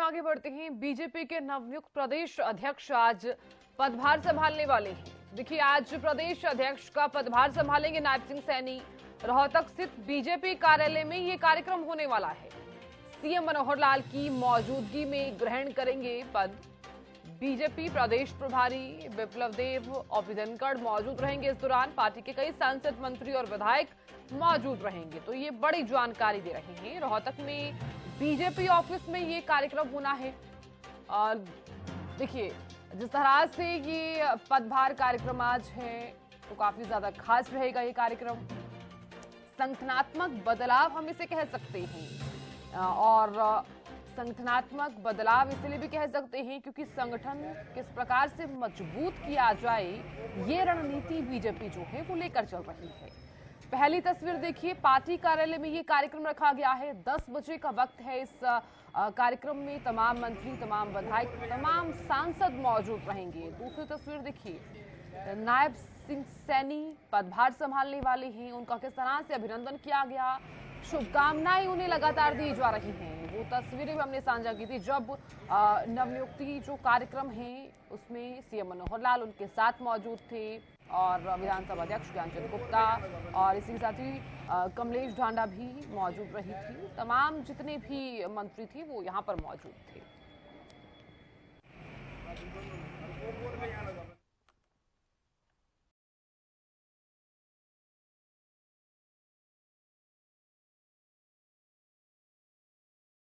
आगे बढ़ते हैं। बीजेपी के नवनियुक्त प्रदेश अध्यक्ष आज पदभार संभालने वाले हैं। देखिए, आज प्रदेश अध्यक्ष का पदभार संभालेंगे नायब सिंह सैनी। रोहतक स्थित बीजेपी कार्यालय में ये कार्यक्रम होने वाला है। सीएम मनोहर लाल की मौजूदगी में ग्रहण करेंगे पद। बीजेपी प्रदेश प्रभारी विप्लव देव और धनखड़ मौजूद रहेंगे। इस दौरान पार्टी के कई सांसद, मंत्री और विधायक मौजूद रहेंगे। तो ये बड़ी जानकारी दे रहे हैं। रोहतक में बीजेपी ऑफिस में ये कार्यक्रम होना है। और देखिए, जिस तरह से ये पदभार कार्यक्रम आज है तो काफी ज्यादा खास रहेगा ये कार्यक्रम। संगठनात्मक बदलाव हम इसे कह सकते हैं। और संगठनात्मक बदलाव इसलिए भी कह सकते हैं क्योंकि संगठन किस प्रकार से मजबूत किया जाए, ये रणनीति बीजेपी जो है वो लेकर चल रही है। पहली तस्वीर देखिए, पार्टी कार्यालय में ये कार्यक्रम रखा गया है। 10 बजे का वक्त है। इस कार्यक्रम में तमाम मंत्री, तमाम विधायक, तमाम सांसद मौजूद रहेंगे। दूसरी तस्वीर देखिए, नायब सिंह सैनी पदभार संभालने वाले हैं। उनका किस तरह से अभिनंदन किया गया, शुभकामनाएं उन्हें लगातार दी जा रही हैं। वो तस्वीरें भी हमने साझा की थी जब नवनियुक्ति जो कार्यक्रम है उसमें सीएम मनोहर लाल उनके साथ मौजूद थे और विधानसभा अध्यक्ष ज्ञानचंद गुप्ता और इसी के साथ ही कमलेश ढांडा भी मौजूद रही थी। तमाम जितने भी मंत्री थे वो यहाँ पर मौजूद थे।